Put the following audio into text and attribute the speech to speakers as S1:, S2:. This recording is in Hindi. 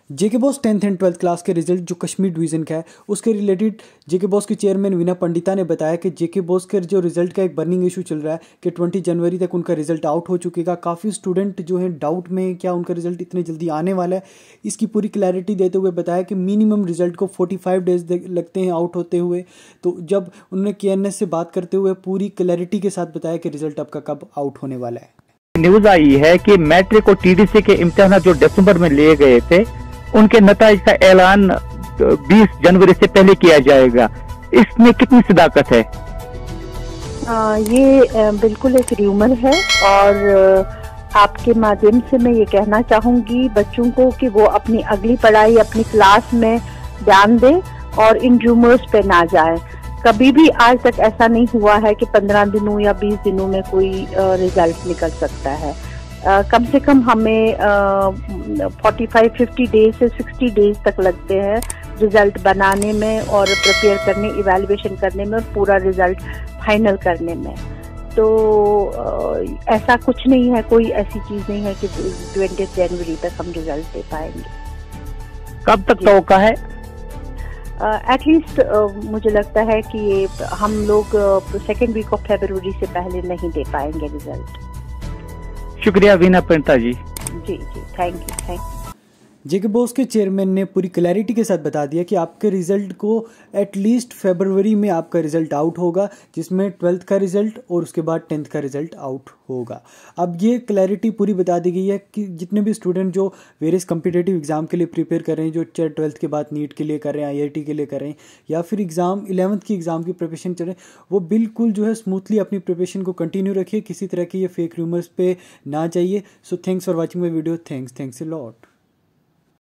S1: JK BOSE 10th and 12th class के रिजल्ट जो कश्मीर डिवीज़न का है उसके रिलेटेड जेके बॉस के चेयरमैन वीना पंडिता ने बताया कि जेके बॉस के जो रिजल्ट का एक बर्निंग इशू चल रहा है कि 20 जनवरी तक उनका रिजल्ट आउट हो चुकेगा। काफ़ी स्टूडेंट जो हैं डाउट में क्या उनका रिजल्ट इतने जल्दी आने वाला है, इसकी पूरी क्लैरिटी देते हुए बताया कि मिनिमम रिजल्ट को 45 डेज लगते हैं आउट होते हुए। तो जब उन्होंने KNS से बात करते हुए पूरी क्लैरिटी के साथ बताया कि रिजल्ट आपका कब आउट होने वाला है।
S2: न्यूज आई है कि मैट्रिक और TDC के इम्तिहान जो दिसंबर में लिए गए थे उनके नतीजे का ऐलान 20 जनवरी से पहले किया जाएगा। इसमें कितनी सदाकत है?
S3: ये बिल्कुल एक र्यूमर है और आपके माध्यम से मैं ये कहना चाहूंगी बच्चों को कि वो अपनी अगली पढ़ाई अपनी क्लास में ध्यान दें और इन र्यूमर्स पे ना जाए। कभी भी आज तक ऐसा नहीं हुआ है कि 15 दिनों या 20 दिनों में कोई रिजल्ट निकल सकता है। कम से कम हमें 45-50 डेज से 60 डेज तक लगते हैं रिजल्ट बनाने में और प्रिपेयर करने, इवैल्यूएशन करने में और पूरा रिजल्ट फाइनल करने में। तो ऐसा कुछ नहीं है, कोई ऐसी चीज नहीं है कि 20 जनवरी तक हम रिजल्ट दे पाएंगे।
S2: कब तक तौका है?
S3: एटलीस्ट मुझे लगता है कि ये हम लोग सेकेंड वीक ऑफ फरवरी से पहले नहीं दे पाएंगे रिजल्ट।
S2: शुक्रिया वीना पंडिता जी।
S3: जी, थैंक यू।
S1: जेके बॉस के चेयरमैन ने पूरी क्लैरिटी के साथ बता दिया कि आपके रिजल्ट को एटलीस्ट फरवरी में आपका रिजल्ट आउट होगा, जिसमें 12th का रिजल्ट और उसके बाद 10th का रिजल्ट आउट होगा। अब ये क्लैरिटी पूरी बता दी गई है कि जितने भी स्टूडेंट जो वेरियस कम्पिटेटिव एग्जाम के लिए प्रिपेयर कर रहे हैं, जो चाहे 12th के बाद नीट के लिए कर रहे हैं, IIT के लिए कर रहे हैं या फिर एग्जाम 11th की एग्जाम की प्रिपरेशन चल रहे हैं, वो बिल्कुल जो है स्मूथली अपनी प्रिपरेशन को कंटिन्यू रखिए। किसी तरह के ये फेक रूमर्स पे ना जाइए। So thanks for watching my video. Thanks a lot.